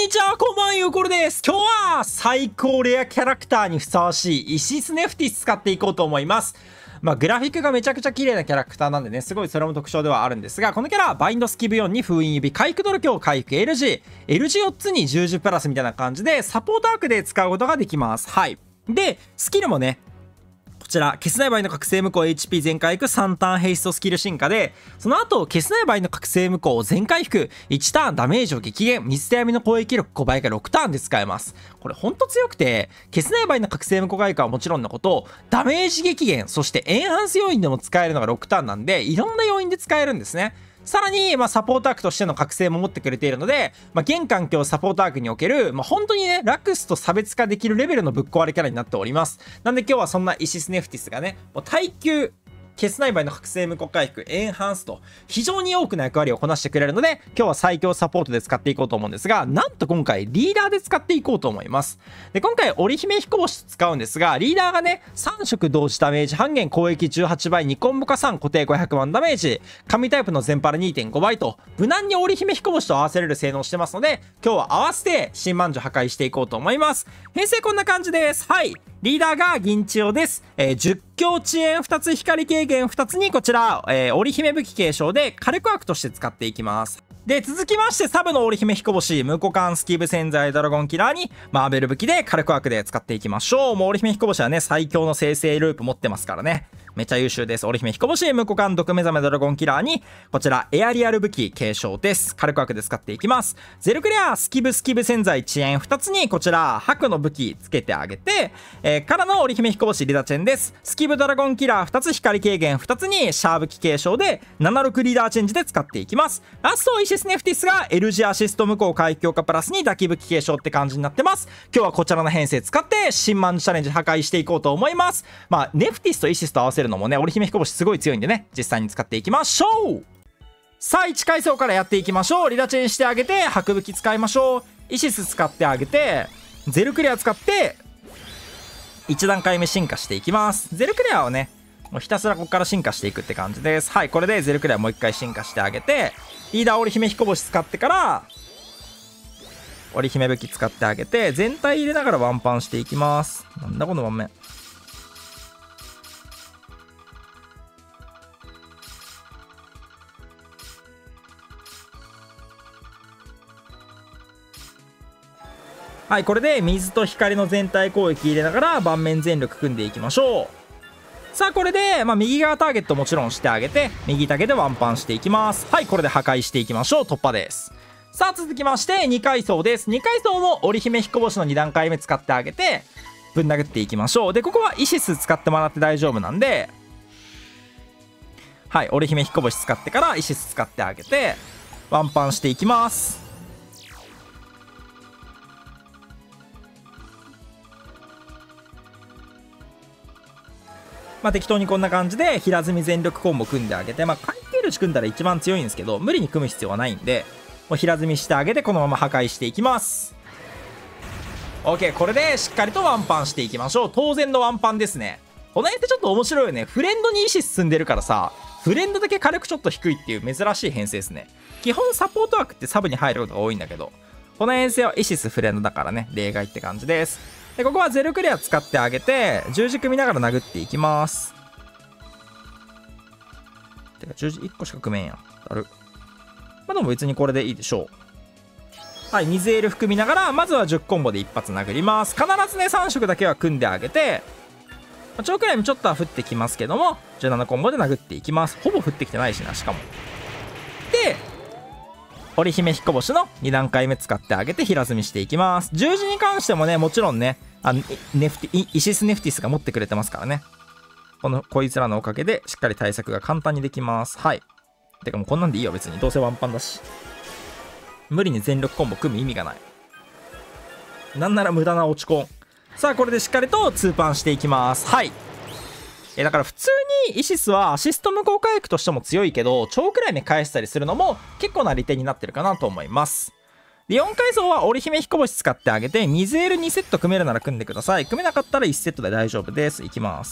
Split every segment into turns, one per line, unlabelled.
にちは、こんばんは、ゆうころです。今日は最高レアキャラクターにふさわしいイシスネフティス使っていこうと思います。グラフィックがめちゃくちゃ綺麗なキャラクターなんでね、すごいそれも特徴ではあるんですが、このキャラ、バインドスキブ4に封印指、回復努力強回復 LG4 つに十字プラスみたいな感じで、サポートアークで使うことができます。はい。で、スキルもね、こちら、消せない場合の覚醒無効 HP 全回復3ターンヘイストスキル進化で、その後、消せない場合の覚醒無効全回復1ターンダメージを激減、水と闇の攻撃力5倍が6ターンで使えます。これほんと強くて、消せない場合の覚醒無効回復はもちろんのこと、ダメージ激減、そしてエンハンス要因でも使えるのが6ターンなんで、いろんな要因で使えるんですね。さらに、サポートアークとしての覚醒も持ってくれているので、現環境サポートアークにおける、本当にね、ラクスと差別化できるレベルのぶっ壊れキャラになっております。なんで今日はそんなイシスネフティスがね、もう耐久、消せない場合の覚醒無効回復、エンハンスと非常に多くの役割をこなしてくれるので、今日は最強サポートで使っていこうと思うんですが、なんと今回リーダーで使っていこうと思います。で、今回織姫彦星使うんですが、リーダーがね、3色同時ダメージ半減、攻撃18倍、2コンボ化3、固定500万ダメージ、神タイプの全パラ 2.5 倍と、無難に織姫彦星と合わせれる性能をしてますので、今日は合わせて新満女破壊していこうと思います。編成こんな感じです。はい。リーダーが銀千代です。10強遅延2つ、光軽減2つにこちら、織姫武器継承で火力枠として使っていきます。で、続きましてサブの織姫彦星、無股間スキブ潜在ドラゴンキラーにマーベル武器で火力枠で使っていきましょう。もう織姫彦星はね、最強の生成ループ持ってますからね。めっちゃ優秀です。織姫彦星、無股間毒目覚めドラゴンキラーに、こちらエアリアル武器継承です。火力枠で使っていきます。ゼルクリア、スキブ潜在遅延2つにこちら白の武器つけてあげて、からの織姫彦星リダチェンです。スキブドラゴンキラー2つ、光軽減2つにシャー武器継承で76リーダーチェンジで使っていきます。ラストイシスネフティスが L 字アシスト無効回復強化プラスに打撃武器継承って感じになってます。今日はこちらの編成使って新マンチャレンジ破壊していこうと思います。ネフティスとイシスと合わせるのもね、織姫彦星すごい強いんでね、実際に使っていきましょう。さあ、1階層からやっていきましょう。リダチェンしてあげて、白武器使いましょう。イシス使ってあげて、ゼルクリア使って1段階目進化していきます。ゼルクリアをね、もうひたすらここから進化していくって感じです。はい、これでゼルクリアもう1回進化してあげて、リーダー織姫彦星使ってから織姫武器使ってあげて、全体入れながらワンパンしていきます。なんだこの盤面。はい、これで水と光の全体攻撃入れながら盤面全力組んでいきましょう。さあ、これで、右側ターゲットもちろんしてあげて、右タゲでワンパンしていきます。はい、これで破壊していきましょう。突破です。さあ、続きまして2階層です。2階層も織姫彦星の2段階目使ってあげて、ぶん殴っていきましょう。で、ここはイシス使ってもらって大丈夫なんで、はい、織姫彦星使ってからイシス使ってあげて、ワンパンしていきます。適当にこんな感じで平積み全力コンボ組んであげて、回転ルチ組んだら一番強いんですけど、無理に組む必要はないんで、もう平積みしてあげてこのまま破壊していきます。 OK、 これでしっかりとワンパンしていきましょう。当然のワンパンですね。この辺ってちょっと面白いよね。フレンドに意思進んでるからさ、フレンドだけ火力ちょっと低いっていう珍しい編成ですね。基本サポート枠ってサブに入ることが多いんだけど、この編成はイシスフレンドだからね、例外って感じです。で、ここはゼルクリア使ってあげて、十字組みながら殴っていきます。てか、十字1個しか組めんやん。だる。でも別にこれでいいでしょう。はい、水エル含みながら、まずは10コンボで一発殴ります。必ずね、3色だけは組んであげて、長くらいにちょっとは降ってきますけども、17コンボで殴っていきます。ほぼ降ってきてないしな、しかも。で、織姫彦星の2段階目使ってあげて平積みしていきます。十字に関してもね、もちろんね、イシスネフティスが持ってくれてますからね。こいつらのおかげでしっかり対策が簡単にできます。はい。てかもうこんなんでいいよ、別に。どうせワンパンだし。無理に全力コンボ組む意味がない。なんなら無駄な落ちコン。さあ、これでしっかりと2パンしていきます。はい。だから普通にイシスはアシスト無効回復としても強いけど、超くらい目返したりするのも結構な利点になってるかなと思います。で、4階層は織姫彦星使ってあげて、水エル2セット組めるなら組んでください。組めなかったら1セットで大丈夫です。いきます。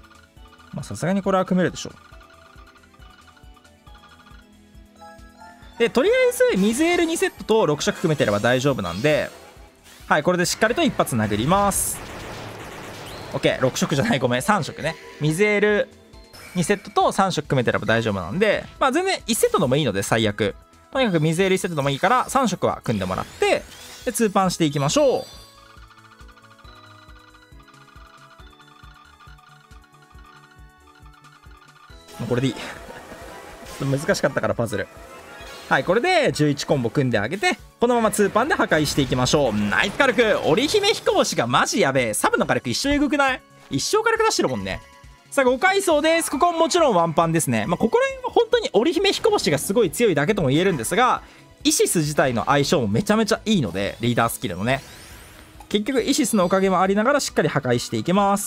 さすがにこれは組めるでしょう。 でとりあえず水エール2セットと6色組めてれば大丈夫なんで、はい、これでしっかりと一発殴ります。 OK6 色じゃない、ごめん3色ね。水エール2セットと3色組めてれば大丈夫なんで、まあ全然1セットでもいいので最悪、とにかく水エール1セットでもいいから3色は組んでもらって、で2パンしていきましょう。もうこれでいい難しかったからパズル。はい、これで11コンボ組んであげて、このまま2パンで破壊していきましょう。ナイス火力。織姫彦星がマジやべえ。サブの火力一生えぐくない？一生火力出してるもんね。さあ5階層です。ここはもちろんワンパンですね。まあここら辺は本当に織姫彦星がすごい強いだけとも言えるんですが、イシス自体の相性もめちゃめちゃいいので、リーダースキルのね、結局イシスのおかげもありながらしっかり破壊していきます。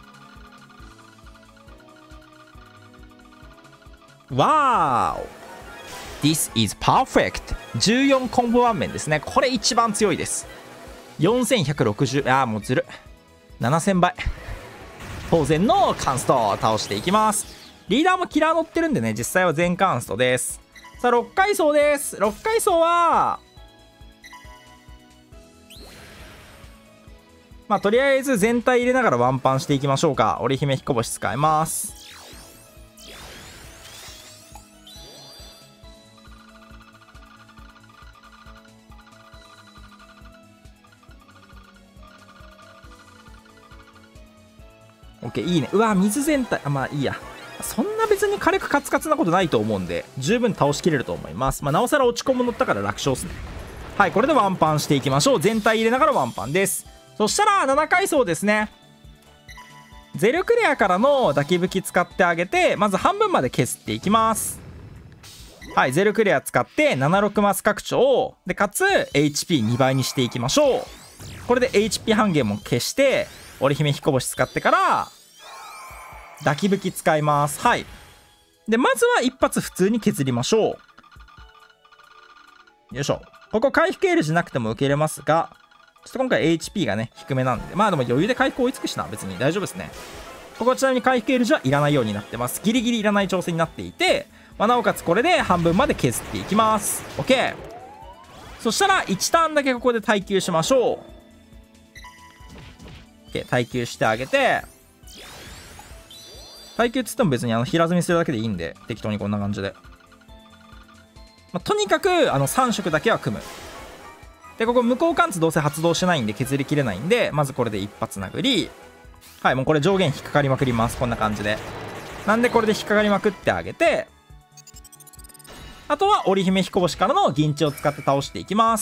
わーお、This is perfect。 14コンボ盤面ですね。これ一番強いです。4160、もうずる、7000倍。当然のカンストを倒していきます。リーダーもキラー乗ってるんでね、実際は全カンストです。さあ6階層です。6階層はまあとりあえず全体入れながらワンパンしていきましょうか。織姫彦星使います。OK、いいね。うわ、水全体、まあいいや。そんな別に火力カツカツなことないと思うんで、十分倒しきれると思います。まあなおさら落ち込む乗ったから楽勝っすね。はい、これでワンパンしていきましょう。全体入れながらワンパンです。そしたら7階層ですね。ゼルクレアからの抱き武器使ってあげて、まず半分まで削っていきます。はい、ゼルクレア使って76マス拡張で、かつ HP2 倍にしていきましょう。これで HP 半減も消して、織姫彦星使ってから抱き武器使います。はい。でまずは一発普通に削りましょう。よいしょ。ここ回復エールじゃなくても受け入れますが、ちょっと今回 HP がね低めなんで、まあでも余裕で回復追いつくしな、別に大丈夫ですね。ここはちなみに回復エールじゃいらないようになってます。ギリギリいらない調整になっていて、まあ、なおかつこれで半分まで削っていきます。 OK。 そしたら1ターンだけここで耐久しましょう。 OK、 耐久してあげて、耐久っつっても別に平積みするだけでいいんで、適当にこんな感じで、まあ、とにかく3色だけは組む。でここ無効貫通どうせ発動してないんで削りきれないんで、まずこれで一発殴り、はい、もうこれ上限引っかかりまくります。こんな感じで。なんでこれで引っかかりまくってあげて、あとは織姫彦星からの銀地を使って倒していきます。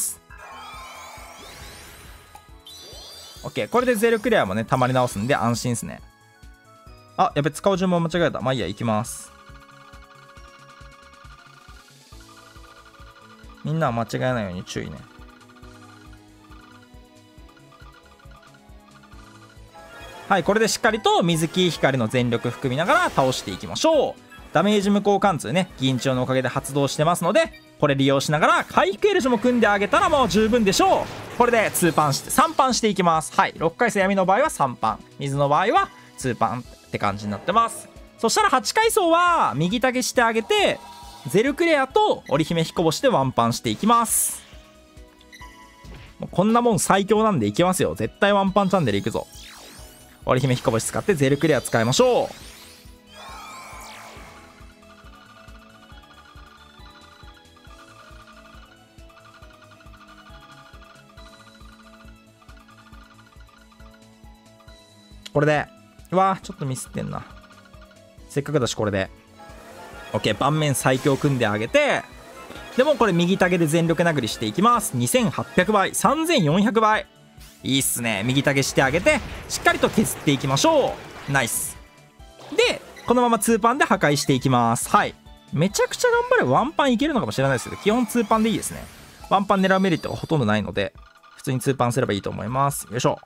OK、 これでゼルクレアもね溜まり直すんで安心ですね。あ、やべ、使う順番間違えた。まあいいや、行きます。みんなは間違えないように注意ね。はい、これでしっかりと水木光の全力含みながら倒していきましょう。ダメージ無効貫通ね、銀蝶のおかげで発動してますので、これ利用しながら回復エルジュも組んであげたらもう十分でしょう。これで2パンして3パンしていきます。はい、6階層闇の場合は3パン、水の場合は2パンって感じになってます。そしたら8階層は右タゲしてあげて、ゼルクレアと織姫彦星でワンパンしていきます。もうこんなもん最強なんでいきますよ。絶対ワンパンチャンネルいくぞ。織姫彦星使ってゼルクレア使いましょう。これで、うわちょっとミスってんな。せっかくだしこれで OK、 盤面最強組んであげて、でもこれ右タゲで全力殴りしていきます。2800倍、3400倍、いいっすね。右タゲしてあげてしっかりと削っていきましょう。ナイス。でこのまま2パンで破壊していきます。はい、めちゃくちゃ頑張ればワンパンいけるのかもしれないですけど、基本2パンでいいですね。ワンパン狙うメリットがほとんどないので、普通に2パンすればいいと思います。よいしょ。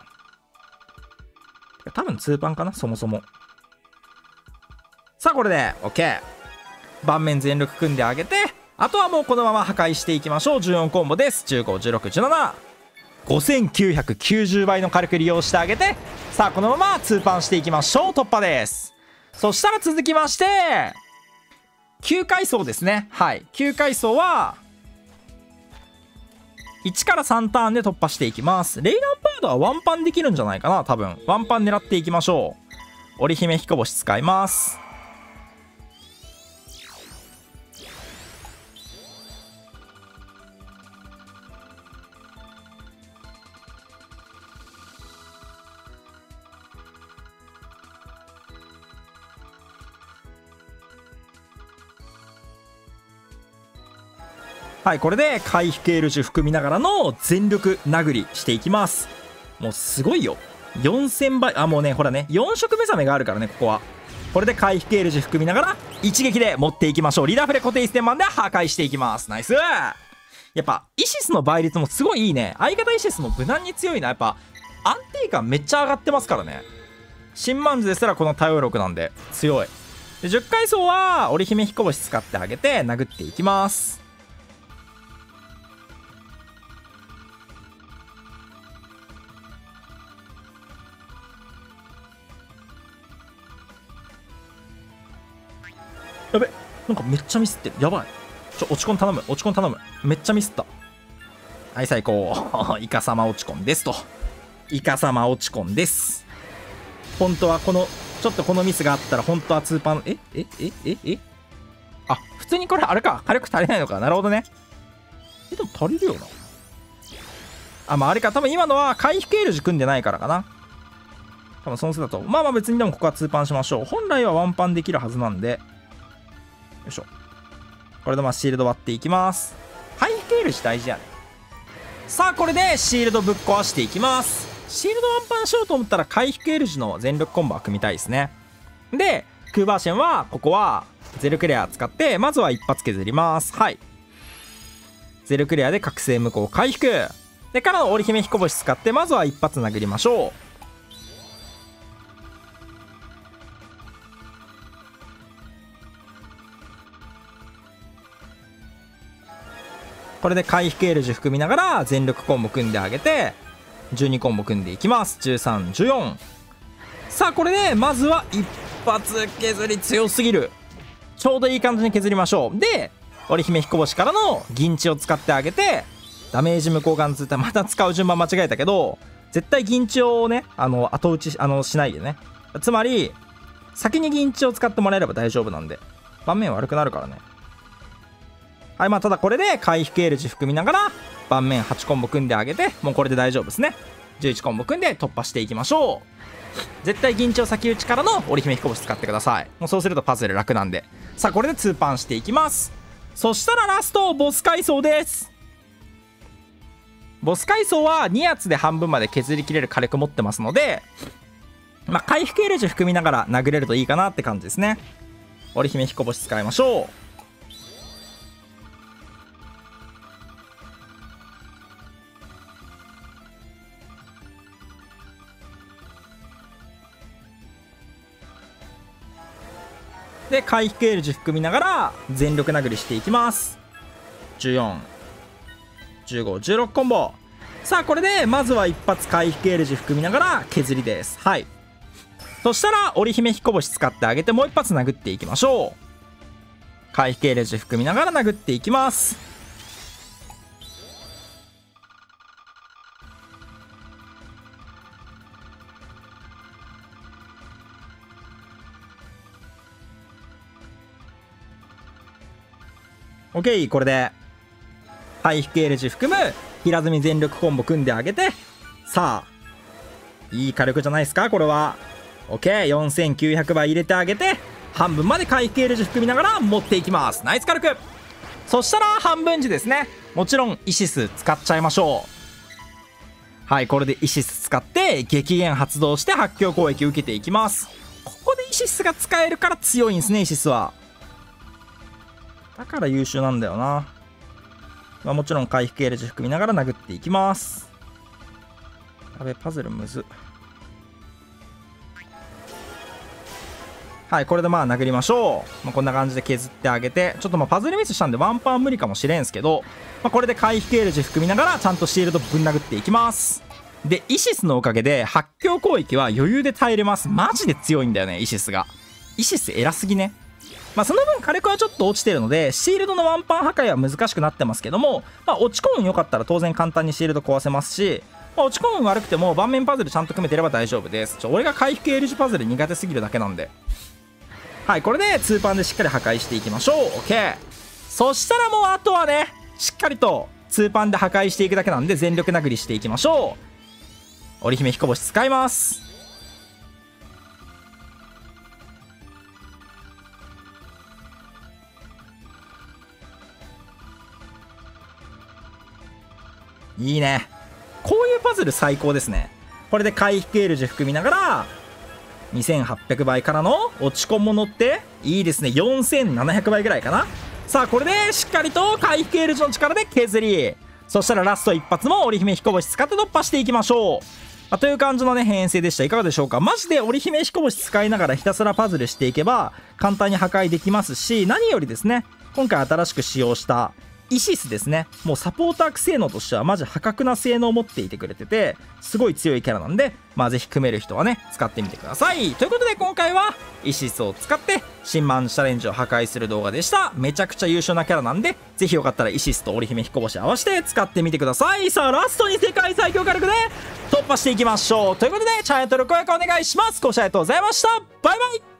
多分2パンかな、そもそも。さあこれで OK、 盤面全力組んであげて、あとはもうこのまま破壊していきましょう。14コンボです。151617、5990倍の火力利用してあげて、さあこのまま2パンしていきましょう。突破です。そしたら続きまして 9階層ですね。はい。9階層は、1から3ターンで突破していきます。レイランパードはワンパンできるんじゃないかな、多分。ワンパン狙っていきましょう。織姫彦星使います。はい、これで回復エルジュ含みながらの全力殴りしていきます。もうすごいよ。4000倍、もうね、ほらね、4色目覚めがあるからね、ここは。これで回復エルジュ含みながら、一撃で持っていきましょう。リーダーフレ固定1000万で破壊していきます。ナイス。やっぱ、イシスの倍率もすごいいいね。相方イシスも無難に強いな。やっぱ、安定感めっちゃ上がってますからね。新マンズですらこの対応力なんで、強い。で、10階層は、織姫彦星使ってあげて、殴っていきます。やべ、なんかめっちゃミスってる。やばい。落ち込ん頼む。落ち込ん頼む。めっちゃミスった。はい、最高。イカ様落ち込んですと。イカ様落ち込んです。本当はちょっとこのミスがあったら、本当は2パン、あ、普通にこれあれか。火力足りないのか。なるほどね。でも足りるよな。まああれか。多分今のは回復エルジュ組んでないからかな。多分そのせいだと。まあ別にでもここは2パンしましょう。本来はワンパンできるはずなんで。よいしょ。これでシールド割っていきます。回復エルジュ大事やね。さあこれでシールドぶっ壊していきます。シールドワンパンしようと思ったら回復エルジュの全力コンボは組みたいですね。でクーバーシェンはここはゼルクレア使ってまずは一発削ります。はい、ゼルクレアで覚醒無効回復でからの織姫彦星使ってまずは一発殴りましょう。これで回復エルジュ含みながら全力コンボ組んであげて12コンボ組んでいきます。13、14。さあこれでまずは一発削り強すぎる。ちょうどいい感じに削りましょう。で織姫彦星からの銀地を使ってあげてダメージ無効眼通ってまた使う順番間違えたけど絶対銀地をね後打ちしないでね。つまり先に銀地を使ってもらえれば大丈夫なんで盤面悪くなるからね。はい、ただこれで回復エルジュ含みながら盤面8コンボ組んであげてもうこれで大丈夫ですね。11コンボ組んで突破していきましょう。絶対銀地を先打ちからの織姫彦星使ってください。もうそうするとパズル楽なんで。さあこれで2パンしていきます。そしたらラストボス階層です。ボス階層は2圧で半分まで削りきれる火力持ってますので回復エルジュ含みながら殴れるといいかなって感じですね。織姫彦星使いましょう。で回復エルジュ含みながら全力殴りしていきます。14、15、16コンボ。さあこれでまずは一発回復エルジュ含みながら削りです。はい、そしたら織姫彦星使ってあげてもう一発殴っていきましょう。回復エルジュ含みながら殴っていきます。OK、 これで回復エルジュ含む平積み全力コンボ組んであげてさあいい火力じゃないですかこれは。 OK4900 倍入れてあげて半分まで回復エルジュ含みながら持っていきます。ナイス火力。そしたら半分時ですね。もちろんイシス使っちゃいましょう。はい、これでイシス使って激減発動して発狂攻撃受けていきます。ここでイシスが使えるから強いんですね。イシスはだから優秀なんだよな。もちろん回復エルジュ含みながら殴っていきます。やべ、パズルむず。はい、これで殴りましょう。こんな感じで削ってあげてちょっとパズルミスしたんでワンパン無理かもしれんすけど、これで回復エルジュ含みながらちゃんとシールドぶん殴っていきます。でイシスのおかげで発狂攻撃は余裕で耐えれます。マジで強いんだよねイシスが。イシス偉すぎね。 まあその分火力はちょっと落ちてるので、シールドのワンパン破壊は難しくなってますけども、まあ落ち込むん良かったら当然簡単にシールド壊せますし、まあ、落ち込むん悪くても盤面パズルちゃんと組めてれば大丈夫です。俺が回復 L 字パズル苦手すぎるだけなんで。はい、これで2パンでしっかり破壊していきましょう。 OK。 そしたらもうあとはね、しっかりと2パンで破壊していくだけなんで全力殴りしていきましょう。織姫彦星使います。いいね。こういうパズル最高ですね。これで回復 L 字含みながら2800倍からの落ち込むのっていいですね。4700倍ぐらいかな。さあこれでしっかりと回復 L 字の力で削り、そしたらラスト一発も織姫彦星使って突破していきましょう。という感じのね編成でした。いかがでしょうか。マジで織姫彦星使いながらひたすらパズルしていけば簡単に破壊できますし、何よりですね、今回新しく使用したイシスですね、もうサポーター性能としてはマジ破格な性能を持っていてくれてて、すごい強いキャラなんで、まあぜひ組める人はね使ってみてください。ということで今回はイシスを使って新マンチャレンジを破壊する動画でした。めちゃくちゃ優秀なキャラなんで、ぜひよかったらイシスと織姫彦星合わせて使ってみてください。さあラストに世界最強火力で突破していきましょう。ということでチャンネル登録お願いします。ご視聴ありがとうございました。バイバイ。